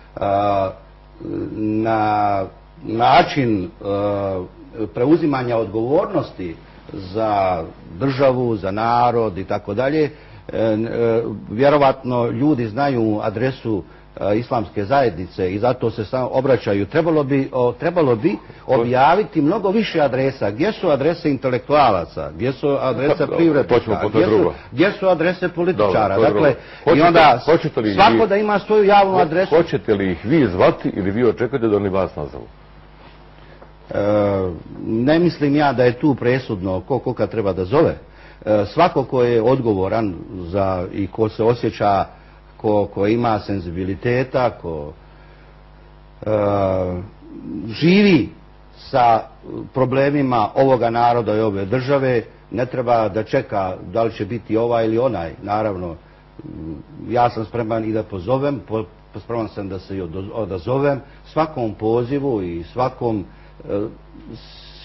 Speaker 2: Na način preuzimanja odgovornosti za državu, za narod i tako dalje, vjerovatno ljudi znaju adresu islamske zajednice i zato se samo obraćaju. Trebalo bi, o, trebalo bi objaviti mnogo više adresa. Gdje su adrese intelektualaca? Gdje su adrese privrednika? Gdje su, gdje su adrese političara?
Speaker 1: Dobro,
Speaker 2: dakle,
Speaker 1: hoćete,
Speaker 2: i onda svako
Speaker 1: vi,
Speaker 2: da ima svoju javnu adresu.
Speaker 1: Hoćete li ih vi zvati ili vi očekujete da oni vas nazovu?
Speaker 2: E, ne mislim ja da je tu presudno ko koga treba da zove. E, svako ko je odgovoran za i ko se osjeća, ko, ko ima senzibiliteta, ko e, živi sa problemima ovoga naroda i ove države, ne treba da čeka da li će biti ovaj ili onaj. Naravno, ja sam spreman i da pozovem, po, spreman sam da se i odazovem svakom pozivu i svakom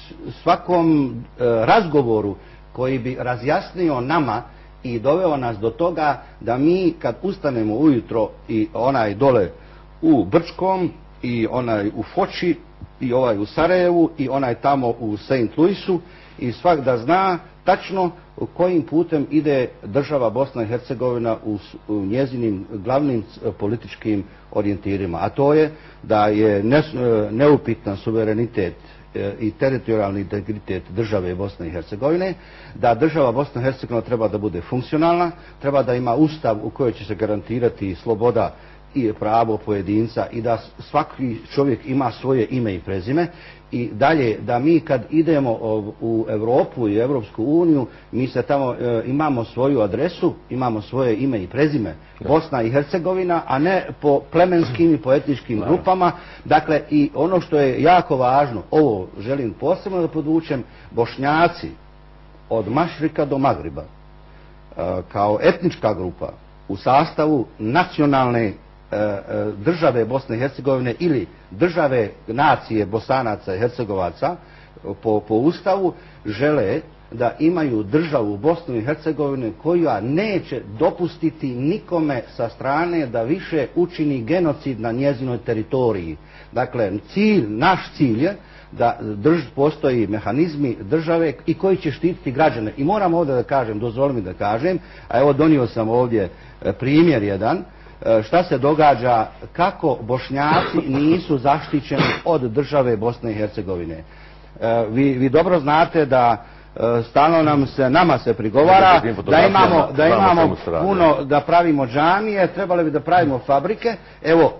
Speaker 2: svakom razgovoru koji bi razjasnio nama i doveo nas do toga da mi kad ustanemo ujutro i onaj dole u Brčkom i onaj u Foči i ovaj u Sarajevu i onaj tamo u Saint Louisu i svak da zna tačno kojim putem ide država Bosna i Hercegovina u, u njezinim glavnim političkim orijentirima. A to je da je ne, neupitan suverenitet i teritorijalni integritet države Bosne i Hercegovine, da država Bosna i Hercegovina treba da bude funkcionalna, treba da ima ustav u kojoj će se garantirati sloboda i pravo pojedinca i da svaki čovjek ima svoje ime i prezime i dalje da mi kad idemo u Europu i Europsku uniju mi se tamo e, imamo svoju adresu, imamo svoje ime i prezime Bosna i Hercegovina, a ne po plemenskim i po etničkim grupama. Dakle i ono što je jako važno, ovo želim posebno da podvučem, Bošnjaci od Mašrika do Magriba e, kao etnička grupa u sastavu nacionalne države Bosne i Hercegovine ili države nacije Bosanaca i Hercegovaca po, po Ustavu žele da imaju državu Bosnu i Hercegovine koja neće dopustiti nikome sa strane da više učini genocid na njezinoj teritoriji. Dakle, cilj, naš cilj je da drž, postoji mehanizmi države i koji će štititi građane. I moram ovdje da kažem, dozvoli mi da kažem, a evo donio sam ovdje primjer jedan, šta se događa, kako Bošnjaci nisu zaštićeni od države Bosne i Hercegovine. Vi, vi dobro znate da stalno nam se, nama se prigovara da imamo, da imamo puno, da pravimo džamije, trebali bi da pravimo fabrike. Evo,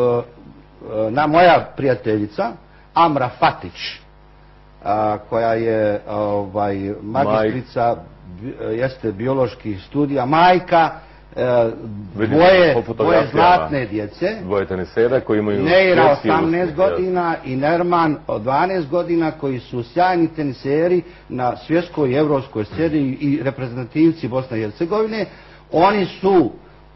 Speaker 2: na moja prijateljica Amra Fatić, koja je ovaj, magistrica, jeste bioloških studija, majka dvoje, dvoje zlatne djece,
Speaker 1: dvoje tenisera koji imaju
Speaker 2: Neira osamnaest godina i Nerman od dvanaest godina, koji su sjajni teniseri na svjetskoj i evropskoj sceni i reprezentativci Bosne i Hercegovine. Oni su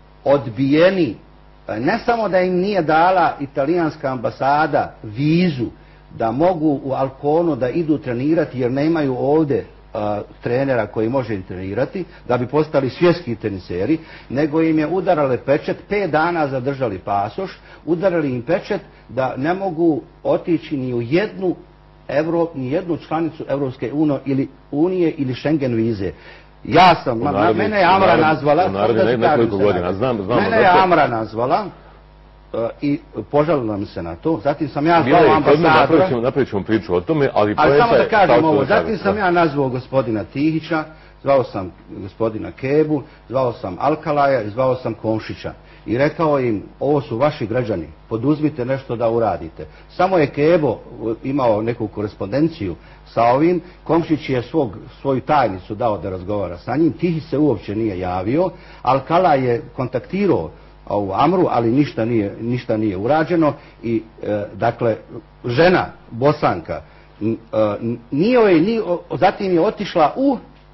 Speaker 2: odbijeni, ne samo da im nije dala italijanska ambasada vizu da mogu u Alconu da idu trenirati jer nemaju ovdje trenera koji može im trenirati, da bi postali svjetski teniseri, nego im je udarali pečet, pet dana zadržali pasoš, udarali im pečet da ne mogu otići ni u jednu, Evro, ni jednu članicu Evropske ili unije ili Schengen vize. Ja sam, na, naredni, mene je Amra nazvala,
Speaker 1: ne, nekoliko godina, znam, znam,
Speaker 2: mene je Amra nazvala, Uh, i požalila mi se na to. Zatim sam ja zvao ambasadora.
Speaker 1: Napravit ćemo priču o tome, ali...
Speaker 2: Ali samo da kažem ovo. Zatim sam ja nazvao gospodina Tihića, zvao sam gospodina Kebu, zvao sam Alkalaja i zvao sam Komšića. I rekao im, ovo su vaši građani, poduzmite nešto da uradite. Samo je Kebo imao neku korespondenciju sa ovim, Komšić je svog, svoju tajnicu dao da razgovara sa njim, Tihić se uopće nije javio, Alkalaj je kontaktirao ovu Amru, ali ništa nije, ništa nije urađeno i e, dakle žena Bosanka e, nije joj, nije, zatim je otišla u,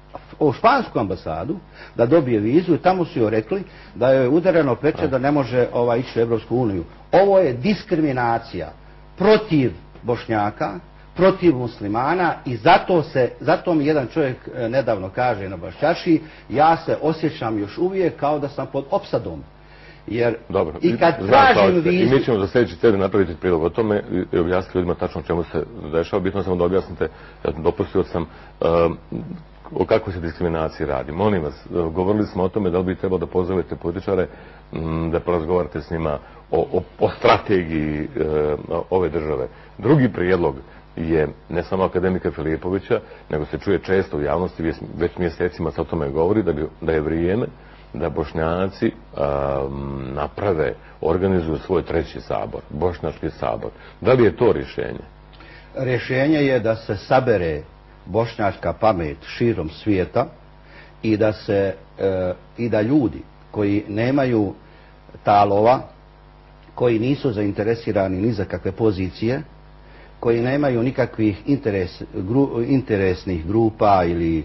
Speaker 2: u špansku ambasadu da dobije vizu i tamo su joj rekli da joj je udareno peče da ne može ovaj, ići u Evropsku uniju. Ovo je diskriminacija protiv Bošnjaka, protiv muslimana i zato se, zato mi jedan čovjek nedavno kaže na Bašćaši, ja se osjećam još uvijek kao da sam pod opsadom. Jer
Speaker 1: dobro,
Speaker 2: i kad tražim vizu...
Speaker 1: I mi ćemo za sljedeći tjedan napraviti prilog o tome i objasniti ljudima tačno čemu se dešava. Bitno samo da objasnite, ja dopustio sam um, o kakvoj se diskriminaciji radi. Molim vas, govorili smo o tome da li bi trebalo da pozovete političare, um, da porazgovarate s njima o, o, o strategiji uh, ove države. Drugi prijedlog je ne samo akademika Filipovića, nego se čuje često u javnosti, već mjesecima se o tome govori, da, bi, da je vrijeme da Bošnjaci um, naprave, organizuju svoj treći sabor, Bošnjački sabor. Da li je to rješenje?
Speaker 2: Rješenje je da se sabere bošnjačka pamet širom svijeta i da se e, i da ljudi koji nemaju talova, koji nisu zainteresirani ni za kakve pozicije, koji nemaju nikakvih interes, gru, interesnih grupa ili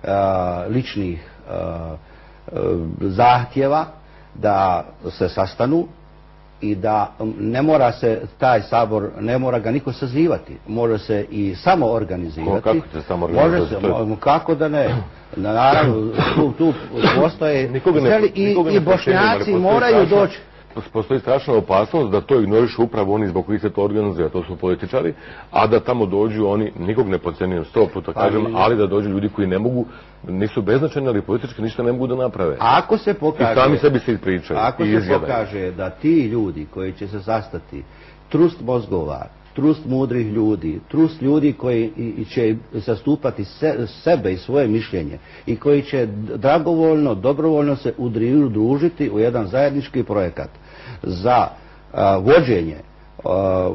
Speaker 2: a, ličnih a, zahtjeva, da se sastanu i da ne mora se taj sabor, ne mora ga niko sazivati, može se i samo organizirati.
Speaker 1: Kako će samo organizirati?
Speaker 2: Može se, kako da ne. Naravno, tu, tu postoje
Speaker 1: ne,
Speaker 2: i, i Bošnjaci moraju doći.
Speaker 1: Postoji strašna opasnost da to ignorišu upravo oni zbog kojih se to organizuje, to su političari, a da tamo dođu oni, nikog ne podcjenjujem, sto puta kažem, ali da dođu ljudi koji ne mogu, nisu beznačajni, ali politički ništa ne mogu da naprave.
Speaker 2: Ako se pokaže,
Speaker 1: i sami sebi se ispričaju.
Speaker 2: Ako se pokaže da ti ljudi koji će se sastati, trust mozgova, trust mudrih ljudi, trust ljudi koji će zastupati se, sebe i svoje mišljenje i koji će dragovoljno, dobrovoljno se udružiti u jedan zajednički projekat za a, vođenje a,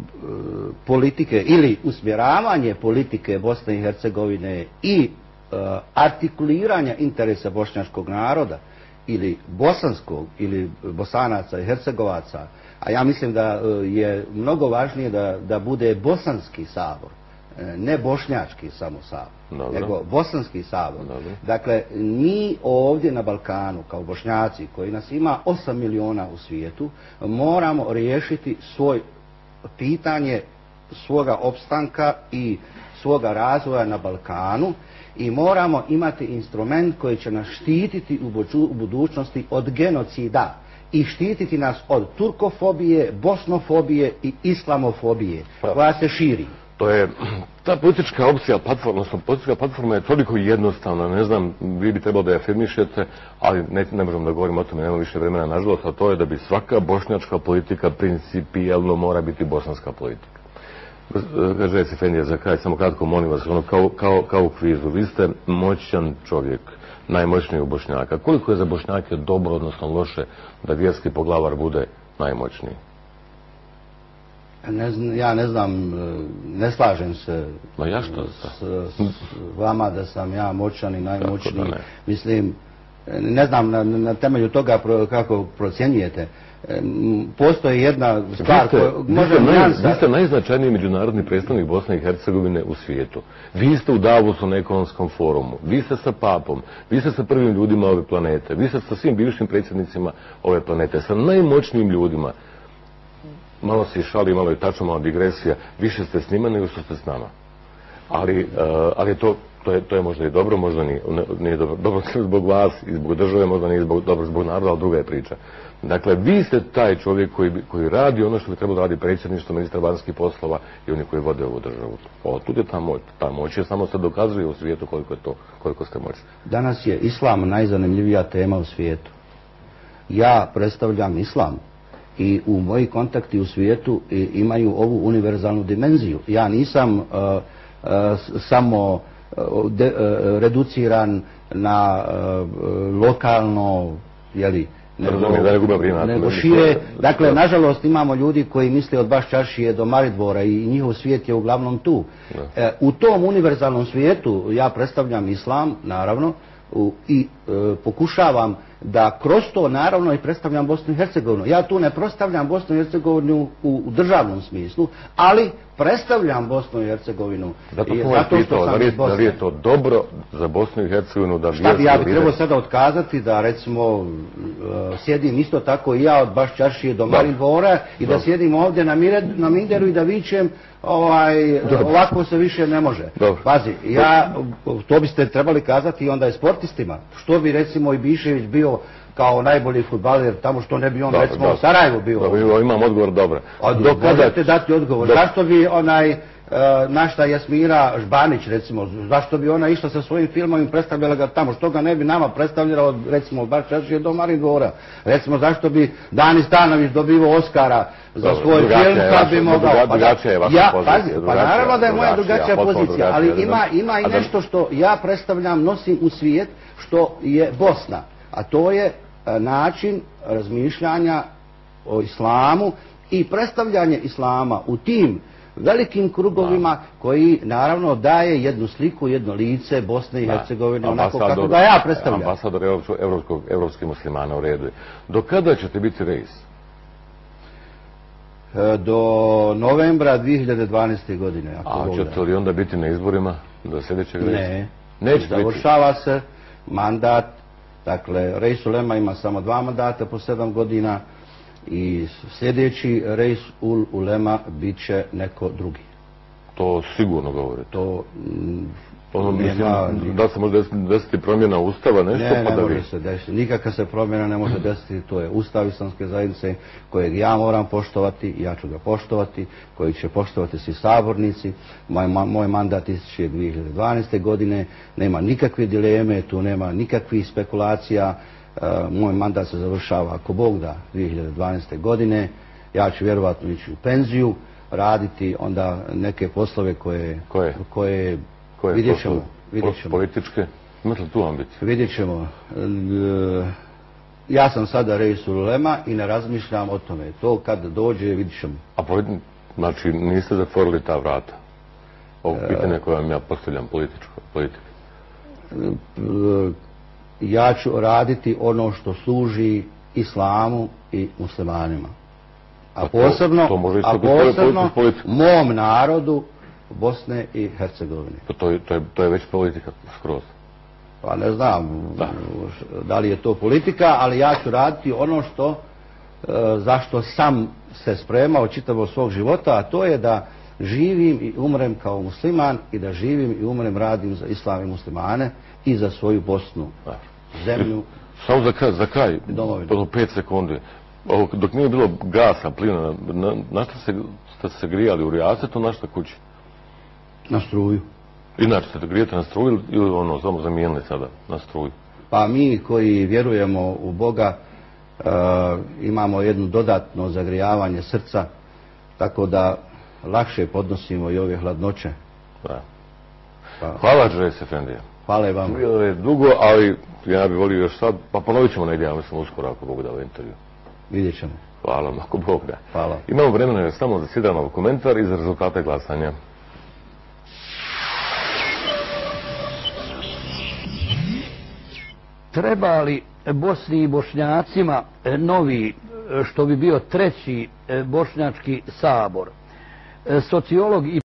Speaker 2: politike ili usmjeravanje politike Bosne i Hercegovine i a, artikuliranja interesa bošnjačkog naroda ili bosanskog ili Bosanaca i Hercegovaca, a ja mislim da je mnogo važnije da, da bude bosanski sabor, ne bošnjački samo sabor, Dobre. nego bosanski sabor. Dobre. Dakle, mi ovdje na Balkanu, kao Bošnjaci, koji nas ima osam miliona u svijetu, moramo riješiti svoj pitanje svoga opstanka i svoga razvoja na Balkanu i moramo imati instrument koji će nas štititi u budućnosti od genocida i štititi nas od turkofobije, bosnofobije i islamofobije koja se širi.
Speaker 1: To je, ta politička opcija, platforma, odnosno politička platforma je toliko jednostavna, ne znam, vi bi trebalo da je afirmišete, ali ne, ne možemo da govorimo o tome, nema više vremena, nažalost, a to je da bi svaka bošnjačka politika principijelno mora biti bosanska politika. Željec Efendija, za kraj, samo kratko molim vas, ono, kao, kao, kao u kvizu, vi ste moćan čovjek, najmoćniji u Bošnjaka. Koliko je za Bošnjake dobro, odnosno loše, da vjerski poglavar bude najmoćniji?
Speaker 2: Ne znam, ja ne znam, ne slažem se
Speaker 1: Ma ja što?
Speaker 2: S, s vama da sam ja moćan i najmoćniji. Ne. Mislim, ne znam na, na temelju toga pro, kako procjenjujete. Postoji jedna stvar koja može...
Speaker 1: Vi ste najznačajniji međunarodni predstavnik Bosne i Hercegovine u svijetu. Vi ste u Davosu na ekonomskom forumu, vi ste sa papom, vi ste sa prvim ljudima ove planete, vi ste sa svim bivšim predsjednicima ove planete, sa najmoćnijim ljudima. Malo se i šali, malo je tačno, malo digresija, više ste s njima nego što ste s nama. Ali, uh, ali to, to, je, to je možda i dobro, možda nije, nije dobro. Dobro zbog vas i zbog države, možda nije zbog, dobro zbog naroda, ali druga je priča. Dakle, vi ste taj čovjek koji, koji radi ono što bi trebalo radi predsjedništvo, ministar vanjskih poslova i oni koji vode ovu državu. O, tu je ta moć. Ta moć je samo se dokazuje u svijetu koliko je to, koliko ste moćni.
Speaker 2: Danas je islam najzanimljivija tema u svijetu. Ja predstavljam islam i u moji kontakti u svijetu imaju ovu univerzalnu dimenziju. Ja nisam uh, uh, samo uh, de, uh, reduciran na uh, lokalno, jeli, nego, nego šire. Dakle, nažalost imamo ljudi koji misle od baš čaršije do Maridvora i njihov svijet je uglavnom tu. E, u tom univerzalnom svijetu ja predstavljam islam, naravno, u, i e, pokušavam da kroz to naravno i predstavljam Bosnu i Hercegovinu. Ja tu ne predstavljam Bosnu i Hercegovinu u, u državnom smislu, ali predstavljam Bosnu i Hercegovinu.
Speaker 1: Zato i, zato što sam iz Bosne. Da li je to dobro za Bosnu i Hercegovinu da...
Speaker 2: Šta bi ja bi trebao sada otkazati da recimo uh, sjedim isto tako i ja od baš čaršije do Maridvora i da sjedim ovdje na, mire, na Minderu i da vičem ovaj, ovako se više ne može. Dobro. Pazi, ja, to biste trebali kazati i onda je sportistima. Što bi recimo i Bišević bio kao najbolji fudbaler tamo, što ne bi on dobro, recimo dobro. u Sarajevu bio.
Speaker 1: Dobro, imam odgovor, dobro.
Speaker 2: Dok možete dati odgovor. Dobro. Zašto bi onaj uh, našta Jasmira Žbanić recimo, zašto bi ona išla sa svojim filmom i predstavljala ga tamo, što ga ne bi nama predstavljala od recimo od Bačaršije do Maridvora. Recimo zašto bi Dani Stanović dobivao Oskara za dobro, svoj film, kad bi mogao...
Speaker 1: Drugačija je vaša
Speaker 2: ja,
Speaker 1: pozicija.
Speaker 2: Pa naravno da je moja drugačija pozicija, ali ima, ima i nešto što ja predstavljam, nosim u svijet, što je Bosna. A to je način razmišljanja o islamu i predstavljanje islama u tim velikim krugovima da. koji naravno daje jednu sliku, jedno lice Bosne i Hercegovine, onako kako ga ja predstavljam.
Speaker 1: Ambasador evropskog, evropskih muslimana u redu. Do kada ćete biti reis?
Speaker 2: Do novembra dvije hiljade dvanaeste. godine.
Speaker 1: A ćete li onda biti na izborima do sljedećeg reisa?
Speaker 2: Ne.
Speaker 1: Nećete
Speaker 2: Završava biti. se mandat. Dakle, Reis Ulema ima samo dva mandata po sedam godina i sljedeći reis ul ulema bit će neko drugi.
Speaker 1: To sigurno govorite.
Speaker 2: To
Speaker 1: ono,
Speaker 2: nema...
Speaker 1: mislim, da se može desiti promjena ustava, nešto
Speaker 2: ne,
Speaker 1: pa
Speaker 2: ne
Speaker 1: da
Speaker 2: može
Speaker 1: vi...
Speaker 2: se desiti. Nikakva se promjena ne može desiti. To je Ustav Islamske zajednice kojeg ja moram poštovati, ja ću ga poštovati, koji će poštovati svi sabornici. Moj, moj mandat ističe dvije hiljade dvanaeste. godine, nema nikakve dileme, tu nema nikakvih spekulacija. Moj mandat se završava, ako Bog da, dvije hiljade dvanaeste. godine. Ja ću vjerovatno ići u penziju, raditi onda neke poslove koje...
Speaker 1: Koje?
Speaker 2: koje
Speaker 1: Koje
Speaker 2: vidjet ćemo.
Speaker 1: poslove?
Speaker 2: Vidjet ćemo.
Speaker 1: Političke? Imate li tu ambiciju?
Speaker 2: Vidjet ćemo. Ja sam sada reis ulema i ne razmišljam o tome. To kad dođe vidjet ćemo.
Speaker 1: A politi... znači niste zatvorili ta vrata? Ovo pitanje koje vam ja postavljam, političko, politika.
Speaker 2: Ja ću raditi ono što služi islamu i muslimanima. A posebno,
Speaker 1: to, to
Speaker 2: a posebno mom narodu Bosne i Hercegovine.
Speaker 1: To, to, je, to, je, to je već politika skroz.
Speaker 2: Pa ne znam da. da li je to politika, ali ja ću raditi ono što e, zašto sam se spremao čitavog svog života, a to je da živim i umrem kao musliman i da živim i umrem radim za islam i muslimane i za svoju Bosnu, da. zemlju.
Speaker 1: Samo za kraj, za kraj, ono pet sekundi. Ovo, dok nije bilo gasa, plina, na, na što se, ste se grijali u rijasetu, na što kući?
Speaker 2: Na struju.
Speaker 1: Inače ste grijete na struju ili ono, samo zamijenili sada na struju?
Speaker 2: Pa mi koji vjerujemo u Boga e, imamo jedno dodatno zagrijavanje srca, tako da lakše podnosimo i ove hladnoće.
Speaker 1: Da. Pa. Hvala, Džejs Efendija.
Speaker 2: Hvala i vam.
Speaker 1: Bilo je dugo, ali ja bih volio još sad, pa ponovit ćemo negdje, ja mislim uskoro ako Bog da ovaj intervju.
Speaker 2: Vidjet ćemo.
Speaker 1: Hvala, ako Bog da.
Speaker 2: Hvala.
Speaker 1: Imamo vremena samo za Sidranov komentar i za rezultate glasanja.
Speaker 3: Treba li Bosni i Bošnjacima novi, što bi bio treći bošnjački sabor? Sociolog i